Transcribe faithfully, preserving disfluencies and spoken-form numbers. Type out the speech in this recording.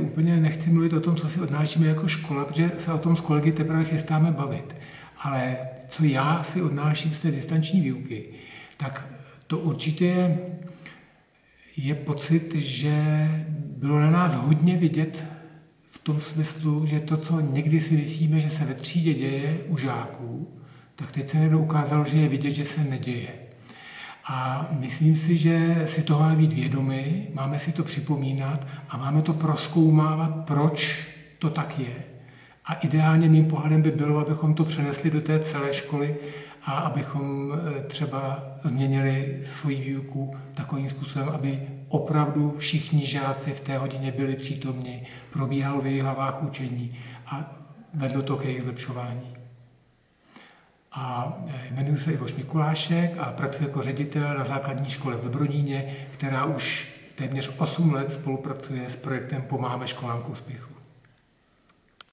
úplně nechci mluvit o tom, co si odnášíme jako škola, protože se o tom s kolegy teprve chystáme bavit. Ale co já si odnáším z té distanční výuky, tak to určitě je pocit, že bylo na nás hodně vidět v tom smyslu, že to, co někdy si myslíme, že se ve třídě děje u žáků, tak teď se někdo ukázalo, že je vidět, že se neděje. A myslím si, že si toho máme být vědomi, máme si to připomínat a máme to prozkoumávat, proč to tak je. A ideálně mým pohledem by bylo, abychom to přenesli do té celé školy a abychom třeba změnili svoji výuku takovým způsobem, aby opravdu všichni žáci v té hodině byli přítomni, probíhalo v jejich hlavách učení a vedlo to k jejich zlepšování. A jmenuji se Ivoš Mikulášek a pracuji jako ředitel na základní škole v Dobroníně, která už téměř osm let spolupracuje s projektem Pomáháme školám k úspěchu.